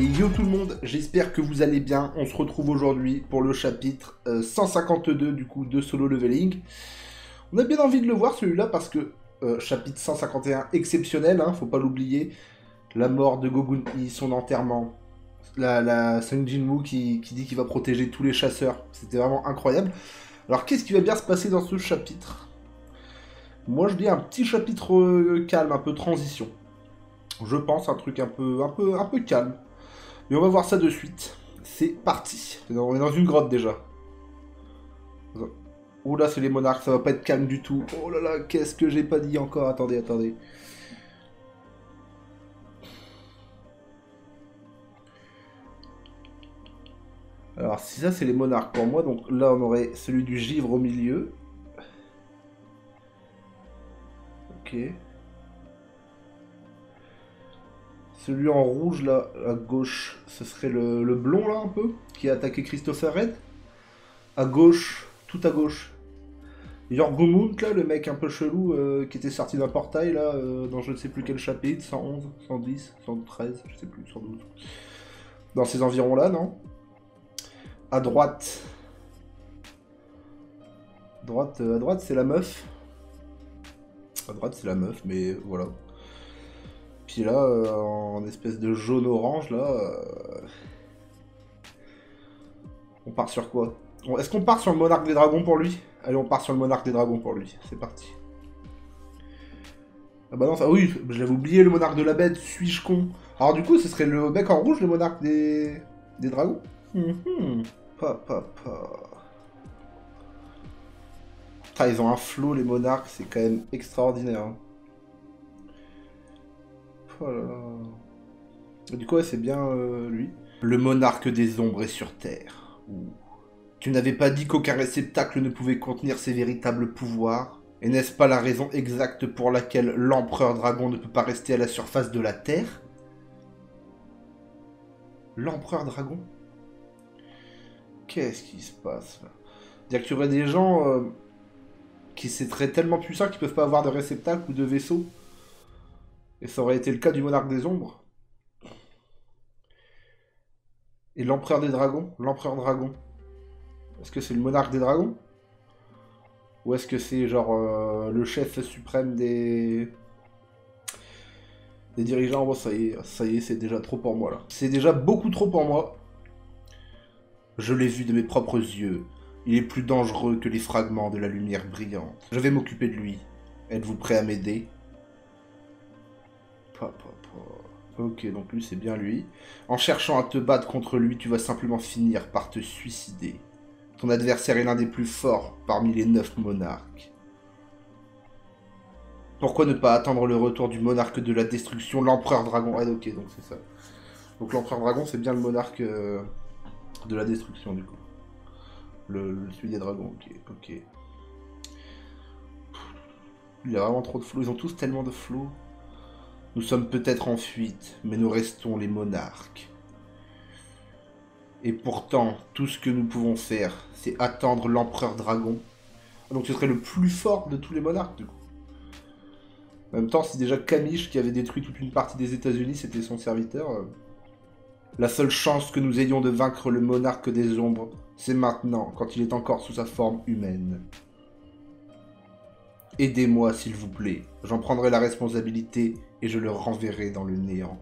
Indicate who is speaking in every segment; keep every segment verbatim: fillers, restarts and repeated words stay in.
Speaker 1: Et yo tout le monde, j'espère que vous allez bien. On se retrouve aujourd'hui pour le chapitre euh, cent cinquante-deux du coup de Solo Leveling. On a bien envie de le voir celui-là parce que euh, chapitre cent cinquante et un exceptionnel, hein, faut pas l'oublier. La mort de Gogun Yi, son enterrement, la, la Sung Jin-woo qui, qui dit qu'il va protéger tous les chasseurs. C'était vraiment incroyable. Alors qu'est-ce qui va bien se passer dans ce chapitre? Moi je dis un petit chapitre euh, calme, un peu transition. Je pense un truc un peu, un peu, un peu calme. Mais on va voir ça de suite. C'est parti. On est dans une grotte déjà. Oh là, c'est les monarques, ça va pas être calme du tout. Oh là là, qu'est-ce que j'ai pas dit encore? Attendez, attendez. Alors, si ça, c'est les monarques pour moi, donc là, on aurait celui du givre au milieu. Ok. Celui en rouge, là, à gauche, ce serait le, le blond, là, un peu, qui a attaqué Christopher Red. À gauche, tout à gauche. Yorgumunt, là, le mec un peu chelou, euh, qui était sorti d'un portail, là, euh, dans je ne sais plus quel chapitre, cent onze, cent dix, cent treize, je sais plus, cent douze. Dans ces environs-là, non? À droite. Droite, euh, à droite, c'est la meuf. À droite, c'est la meuf, mais voilà. Puis là, euh, en espèce de jaune-orange, là... Euh... On part sur quoi? Est-ce qu'on part sur le monarque des dragons pour lui? Allez, on part sur le monarque des dragons pour lui. C'est parti. Ah bah non, ça... oui, je l'avais oublié, le monarque de la bête. Suis-je con? Alors du coup, ce serait le bec en rouge, le monarque des, des dragons. Mm-hmm. Pa, pa, pa. Ah, ils ont un flow, les monarques, c'est quand même extraordinaire. Hein. Oh là là. Du coup, ouais, c'est bien euh, lui. Le monarque des ombres est sur Terre. Ouh. Tu n'avais pas dit qu'aucun réceptacle ne pouvait contenir ses véritables pouvoirs? Et n'est-ce pas la raison exacte pour laquelle l'empereur dragon ne peut pas rester à la surface de la Terre? L'empereur dragon? Qu'est-ce qui se passe là? C'est-à-dire qu'il y aurait des gens euh, qui seraient tellement puissants qu'ils peuvent pas avoir de réceptacle ou de vaisseau. Et ça aurait été le cas du monarque des ombres. Et l'empereur des dragons? L'empereur dragon? Est-ce que c'est le monarque des dragons? Ou est-ce que c'est genre euh, le chef suprême des... des dirigeants? Bon, ça y est, ça y est, c'est déjà trop pour moi là. C'est déjà beaucoup trop pour moi. Je l'ai vu de mes propres yeux. Il est plus dangereux que les fragments de la lumière brillante. Je vais m'occuper de lui. Êtes-vous prêt à m'aider? Ok, donc lui, c'est bien lui. En cherchant à te battre contre lui, tu vas simplement finir par te suicider. Ton adversaire est l'un des plus forts parmi les neuf monarques. Pourquoi ne pas attendre le retour du monarque de la destruction, l'empereur dragon? Ah, ok, donc c'est ça. Donc l'empereur dragon, c'est bien le monarque euh, de la destruction, du coup. Le, le celui des dragons, ok, ok. Il y a vraiment trop de flots, ils ont tous tellement de flots. Nous sommes peut-être en fuite, mais nous restons les monarques. Et pourtant, tout ce que nous pouvons faire, c'est attendre l'empereur dragon. Donc ce serait le plus fort de tous les monarques, du coup. En même temps, si déjà Kamish, qui avait détruit toute une partie des États-Unis, c'était son serviteur... Euh... La seule chance que nous ayons de vaincre le monarque des ombres, c'est maintenant, quand il est encore sous sa forme humaine. Aidez-moi, s'il vous plaît. J'en prendrai la responsabilité et je le renverrai dans le néant.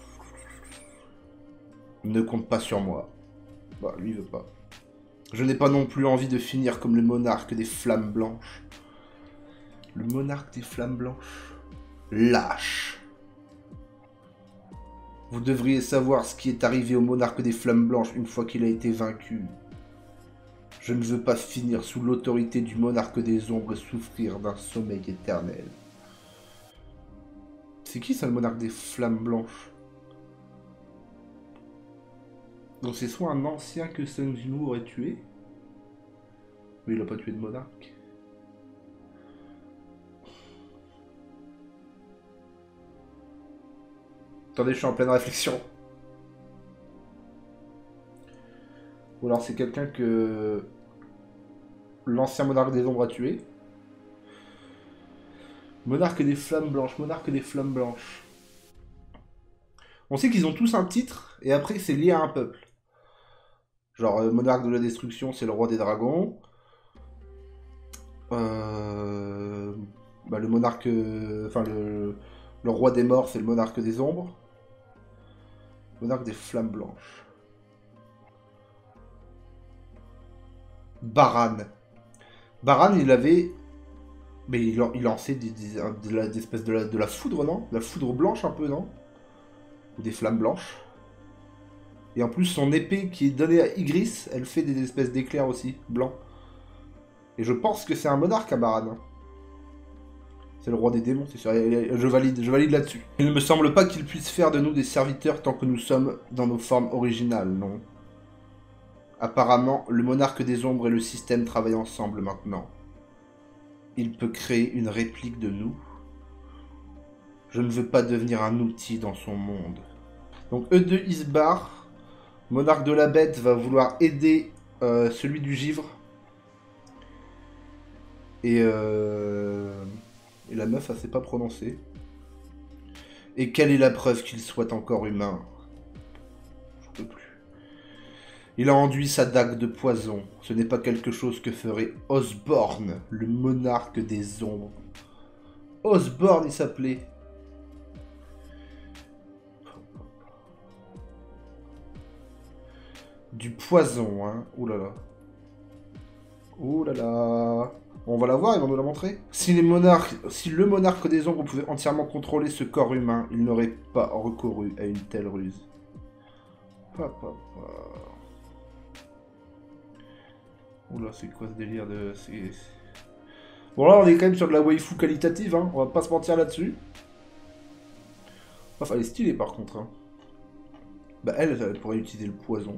Speaker 1: Ne compte pas sur moi. Bah, lui, il veut pas. Je n'ai pas non plus envie de finir comme le monarque des flammes blanches. Le monarque des flammes blanches. Lâche. Vous devriez savoir ce qui est arrivé au monarque des flammes blanches une fois qu'il a été vaincu. Je ne veux pas finir sous l'autorité du monarque des ombres et souffrir d'un sommeil éternel. C'est qui ça, le monarque des flammes blanches? Donc c'est soit un ancien que Sung Jin-woo aurait tué, mais il a pas tué de monarque. Attendez, je suis en pleine réflexion. Ou alors c'est quelqu'un que l'ancien monarque des ombres a tué. Monarque des flammes blanches, monarque des flammes blanches. On sait qu'ils ont tous un titre, Et après, c'est lié à un peuple. Genre, euh, monarque de la destruction, c'est le roi des dragons. Euh... Bah, le monarque... euh, Enfin, le... le roi des morts, c'est le monarque des ombres. Monarque des flammes blanches. Baran. Baran, il avait... Mais il, il lançait des, des, de la, des espèces de la, de la foudre, non? De la foudre blanche, un peu, non? Ou des flammes blanches. Et en plus, son épée qui est donnée à Ygritte, elle fait des espèces d'éclairs aussi, blancs. Et je pense que c'est un monarque à Baran. C'est le roi des démons, c'est sûr. Je valide, je valide là-dessus. Il ne me semble pas qu'il puisse faire de nous des serviteurs tant que nous sommes dans nos formes originales, non. Apparemment, le monarque des ombres et le système travaillent ensemble maintenant. Il peut créer une réplique de nous. Je ne veux pas devenir un outil dans son monde. Donc E deux Isbar, monarque de la bête, va vouloir aider euh, celui du givre. Et, euh... Et la meuf, elle s'est pas prononcée. Et quelle est la preuve qu'il soit encore humain? Je peux plus. Il a enduit sa dague de poison. Ce n'est pas quelque chose que ferait Osborne, le monarque des ombres. Osborne, il s'appelait. Du poison, hein. Ouh là là. Ouh là là. On va la voir, ils vont nous la montrer. Si, les monarques, si le monarque des ombres pouvait entièrement contrôler ce corps humain, il n'aurait pas recouru à une telle ruse. Papa. Oula, c'est quoi ce délire de... Bon là, on est quand même sur de la waifu qualitative, hein. On va pas se mentir là-dessus. Enfin, elle est stylée par contre. Hein. Bah elle, elle pourrait utiliser le poison.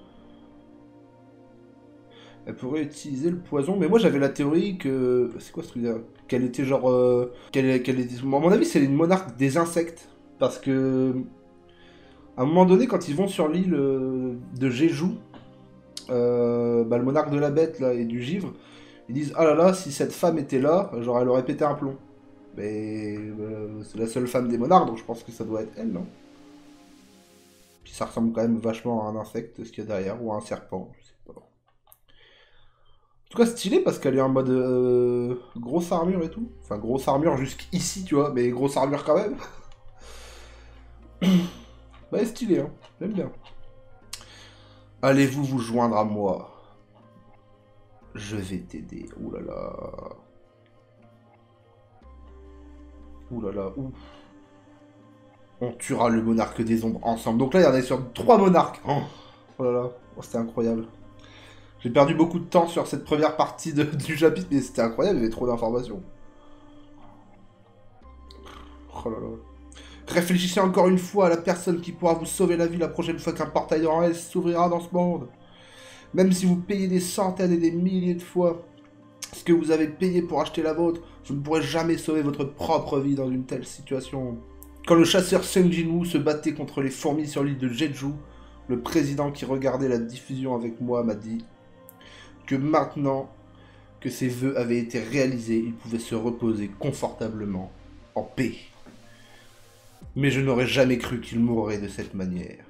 Speaker 1: Elle pourrait utiliser le poison, mais moi j'avais la théorie que... C'est quoi ce truc-là? Qu'elle était genre... Euh... Qu'elle qu était... À mon avis, c'est une monarque des insectes. Parce que... À un moment donné, quand ils vont sur l'île euh, de Jeju, euh, bah, le monarque de la bête là, et du givre, ils disent « Ah là là, si cette femme était là, genre elle aurait pété un plomb. » Mais euh, c'est la seule femme des monarques, donc je pense que ça doit être elle, non? Puis ça ressemble quand même vachement à un insecte, ce qu'il y a derrière, ou à un serpent, je sais pas. En tout cas, stylé parce qu'elle est en mode euh, grosse armure et tout. Enfin, grosse armure jusqu'ici, tu vois, mais grosse armure quand même. Bah, stylé, hein. J'aime bien. Allez-vous vous joindre à moi? Je vais t'aider. Ouh là là. Ouh là là. Ouh. On tuera le monarque des ombres ensemble. Donc là, il y en a sur trois monarques. Oh, oh là là. Oh, c'était incroyable. J'ai perdu beaucoup de temps sur cette première partie de, du chapitre, mais c'était incroyable, il y avait trop d'informations. Oh là là. Réfléchissez encore une fois à la personne qui pourra vous sauver la vie la prochaine fois qu'un portail de rang S s'ouvrira dans ce monde. Même si vous payez des centaines et des milliers de fois ce que vous avez payé pour acheter la vôtre, vous ne pourrez jamais sauver votre propre vie dans une telle situation. Quand le chasseur Sung Jin-woo se battait contre les fourmis sur l'île de Jeju, le président qui regardait la diffusion avec moi m'a dit que maintenant que ses vœux avaient été réalisés, il pouvait se reposer confortablement, en paix. Mais je n'aurais jamais cru qu'il mourrait de cette manière.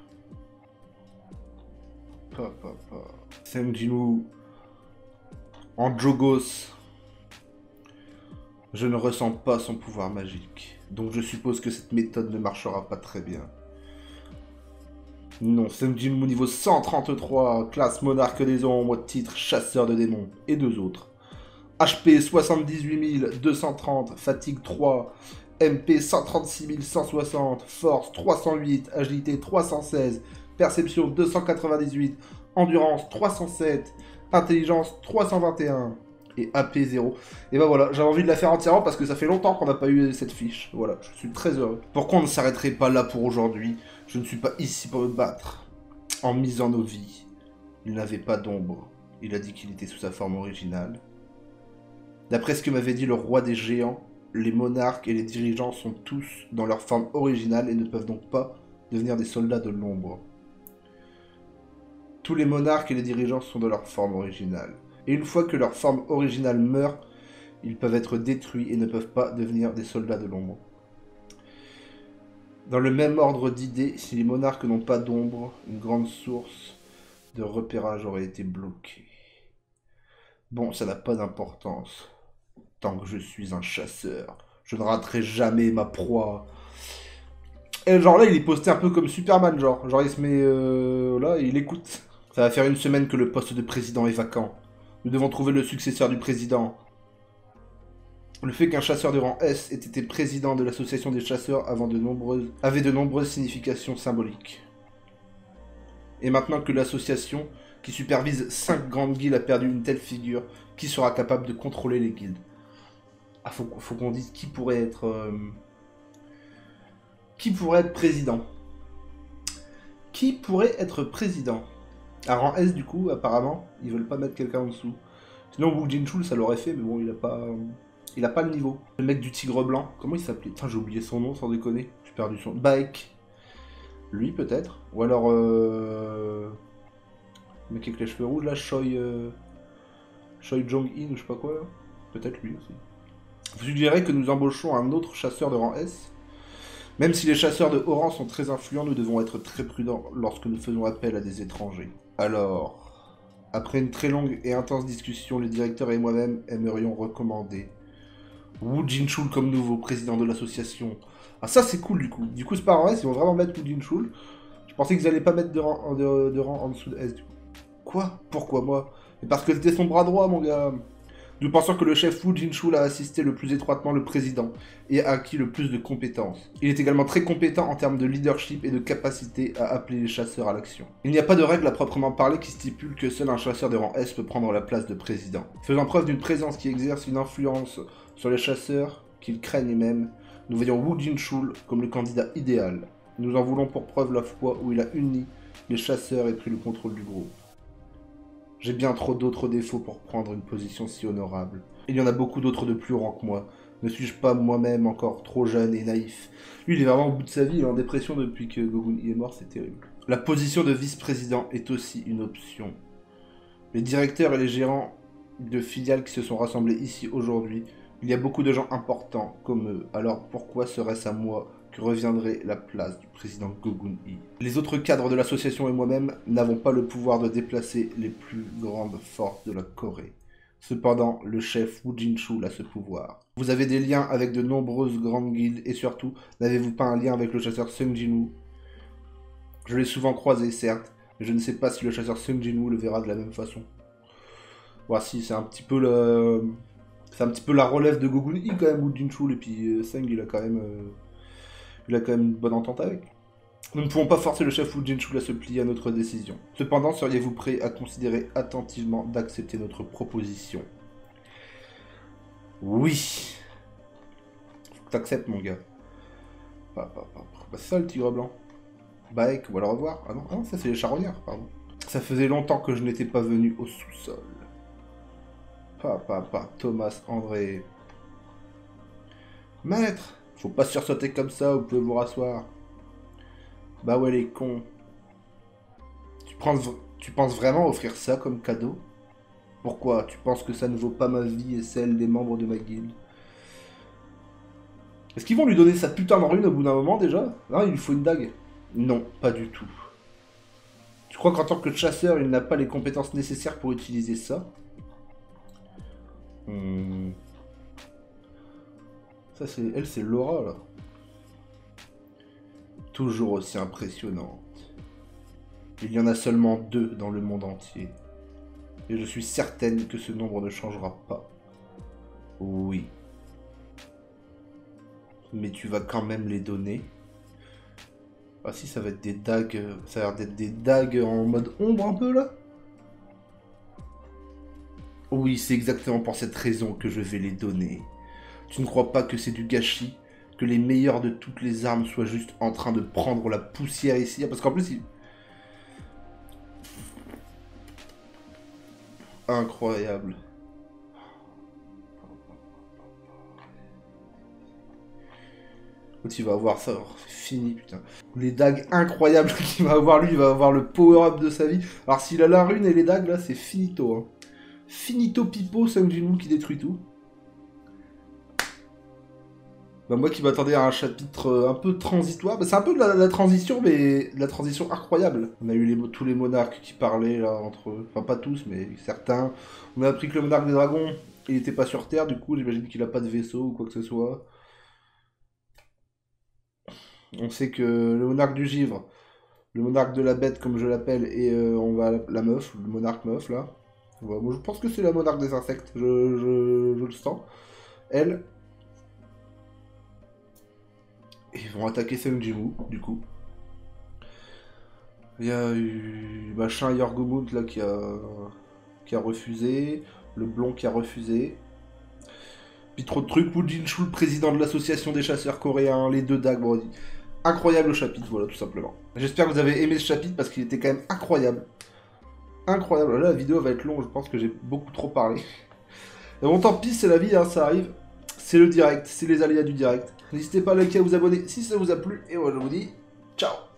Speaker 1: Pa, pa, pa. Sung Jin-woo en Jogos. Je ne ressens pas son pouvoir magique. Donc je suppose que cette méthode ne marchera pas très bien. Non, Sung Jin-woo niveau cent trente-trois, classe monarque des ombres, titre chasseur de démons, et deux autres. H P soixante-dix-huit mille deux cent trente, fatigue trois, M P cent trente-six mille cent soixante, force trois cent huit, agilité trois cent seize, perception deux cent quatre-vingt-dix-huit, endurance trois cent sept, intelligence trois cent vingt et un et A P zéro. Et ben voilà, j'avais envie de la faire entièrement parce que ça fait longtemps qu'on n'a pas eu cette fiche. Voilà, je suis très heureux. Pourquoi on ne s'arrêterait pas là pour aujourd'hui? Je ne suis pas ici pour me battre. En misant nos vies. Il n'avait pas d'ombre. Il a dit qu'il était sous sa forme originale. D'après ce que m'avait dit le roi des géants, les monarques et les dirigeants sont tous dans leur forme originale et ne peuvent donc pas devenir des soldats de l'ombre. Tous les monarques et les dirigeants sont dans leur forme originale. Et une fois que leur forme originale meurt, ils peuvent être détruits et ne peuvent pas devenir des soldats de l'ombre. Dans le même ordre d'idées, si les monarques n'ont pas d'ombre, une grande source de repérage aurait été bloquée. Bon, ça n'a pas d'importance. Tant que je suis un chasseur, je ne raterai jamais ma proie. Et genre là, il est posté un peu comme Superman, genre. Genre il se met euh, là et il écoute. Ça va faire une semaine que le poste de président est vacant. Nous devons trouver le successeur du président. Le fait qu'un chasseur de rang S ait été président de l'association des chasseurs avant de nombreuses... avait de nombreuses significations symboliques. Et maintenant que l'association, qui supervise cinq grandes guildes, a perdu une telle figure, qui sera capable de contrôler les guildes? Ah, faut, faut qu'on dise qui pourrait être... Euh... Qui pourrait être président? Qui pourrait être président? À rang S, du coup, apparemment, ils veulent pas mettre quelqu'un en dessous. Sinon, Wu Jinchul, ça l'aurait fait, mais bon, il a pas... Il a pas le niveau. Le mec du tigre blanc, comment il s'appelait? Putain, j'ai oublié son nom, sans déconner. J'ai perdu son... Baek. Lui, peut-être. Ou alors... Euh... Le mec avec les cheveux rouges, là, Choi... Euh... Choi Jong-in, ou je sais pas quoi, là. Peut-être lui aussi. Vous suggérez que nous embauchons un autre chasseur de rang S? Même si les chasseurs de haut rang sont très influents, nous devons être très prudents lorsque nous faisons appel à des étrangers. Alors... Après une très longue et intense discussion, le directeur et moi-même aimerions recommander Wu Jinchul comme nouveau président de l'association. Ah, ça c'est cool du coup. Du coup, c'est pas en S, ils vont vraiment mettre Wu Jinchul. Je pensais qu'ils allaient pas mettre de rang, de, de rang en dessous de S du coup. Quoi? Pourquoi moi? Et parce que c'était son bras droit, mon gars. Nous pensons que le chef Wu Jinchul a assisté le plus étroitement le président et a acquis le plus de compétences. Il est également très compétent en termes de leadership et de capacité à appeler les chasseurs à l'action. Il n'y a pas de règle à proprement parler qui stipule que seul un chasseur de rang S peut prendre la place de président. Faisant preuve d'une présence qui exerce une influence sur les chasseurs, qu'ils craignent même, nous voyons Wu Jinchul comme le candidat idéal. Nous en voulons pour preuve la fois où il a uni les chasseurs et pris le contrôle du groupe. J'ai bien trop d'autres défauts pour prendre une position si honorable. Il y en a beaucoup d'autres de plus rangs que moi. Ne suis-je pas moi-même encore trop jeune et naïf? Lui, il est vraiment au bout de sa vie, il est en dépression depuis que Gogun est mort, c'est terrible. La position de vice-président est aussi une option. Les directeurs et les gérants de filiales qui se sont rassemblés ici aujourd'hui, il y a beaucoup de gens importants comme eux, alors pourquoi serait-ce à moi que reviendrait la place du président Gogun-i? Les autres cadres de l'association et moi-même n'avons pas le pouvoir de déplacer les plus grandes forces de la Corée. Cependant, le chef Wu Jinchul a ce pouvoir. Vous avez des liens avec de nombreuses grandes guildes et surtout, n'avez-vous pas un lien avec le chasseur Sung Jin-woo? Je l'ai souvent croisé, certes, mais je ne sais pas si le chasseur Sung Jin-woo le verra de la même façon. Voici, c'est un petit peu le... C'est un petit peu la relève de Gogun-i quand même, Wu Jinchul, et puis euh, Sung, il a quand même... Euh... Il a quand même une bonne entente avec. Nous ne pouvons pas forcer le chef Wu Jinchul à se plier à notre décision. Cependant, seriez-vous prêt à considérer attentivement d'accepter notre proposition? Oui. Faut que t'acceptes, mon gars. Bah, bah, bah, bah c'est ça le tigre blanc. Baek, on va le revoir. Ah non, ah non ça c'est les charognards, pardon. Ça faisait longtemps que je n'étais pas venu au sous-sol. Papa, papa, Thomas, André. Maître! Faut pas sursauter comme ça, vous pouvez vous rasseoir. Bah ouais, les cons. Tu penses, tu penses vraiment offrir ça comme cadeau? Pourquoi? Tu penses que ça ne vaut pas ma vie et celle des membres de ma guilde? Est-ce qu'ils vont lui donner sa putain de rune au bout d'un moment déjà? Non, il lui faut une dague. Non, pas du tout. Tu crois qu'en tant que chasseur, il n'a pas les compétences nécessaires pour utiliser ça? Hmm... Ça, c'est... Elle, c'est Laura, là. Toujours aussi impressionnante. Il y en a seulement deux dans le monde entier. Et je suis certaine que ce nombre ne changera pas. Oui. Mais tu vas quand même les donner. Ah si, ça va être des dagues... Ça a l'air d'être des dagues en mode ombre, un peu, là. Oui, c'est exactement pour cette raison que je vais les donner. Tu ne crois pas que c'est du gâchis? Que les meilleurs de toutes les armes soient juste en train de prendre la poussière ici? Parce qu'en plus, il... Incroyable. Quand il va avoir ça, oh, c'est fini, putain. Les dagues incroyables qu'il va avoir, lui, il va avoir le power-up de sa vie. Alors s'il a la rune et les dagues, là, c'est finito. Hein. Finito pipo, Sung Jin-woo qui détruit tout. Bah, moi qui m'attendais à un chapitre euh, un peu transitoire, bah, c'est un peu de la, de la transition, mais de la transition incroyable. On a eu les, tous les monarques qui parlaient là entre eux, enfin pas tous, mais certains. On a appris que le monarque des dragons, il était pas sur Terre, du coup j'imagine qu'il a pas de vaisseau ou quoi que ce soit. On sait que le monarque du givre, le monarque de la bête comme je l'appelle, et euh, on va la meuf, le monarque meuf là. Ouais, moi je pense que c'est la monarque des insectes, je, je, je le sens. Elle. Et ils vont attaquer Sungjimu, du coup. Il y a eu machin Yorgomund là qui a, qui a refusé, le blond qui a refusé. Puis trop de trucs, Wu Jinshu, le président de l'association des chasseurs coréens, les deux dagues, bon, incroyable chapitre, voilà, tout simplement. J'espère que vous avez aimé ce chapitre parce qu'il était quand même incroyable. Incroyable, là la vidéo va être longue, je pense que j'ai beaucoup trop parlé. Mais bon, tant pis, c'est la vie, hein, ça arrive. C'est le direct, c'est les aléas du direct. N'hésitez pas à liker, à vous abonner si ça vous a plu, et moi je vous dis ciao.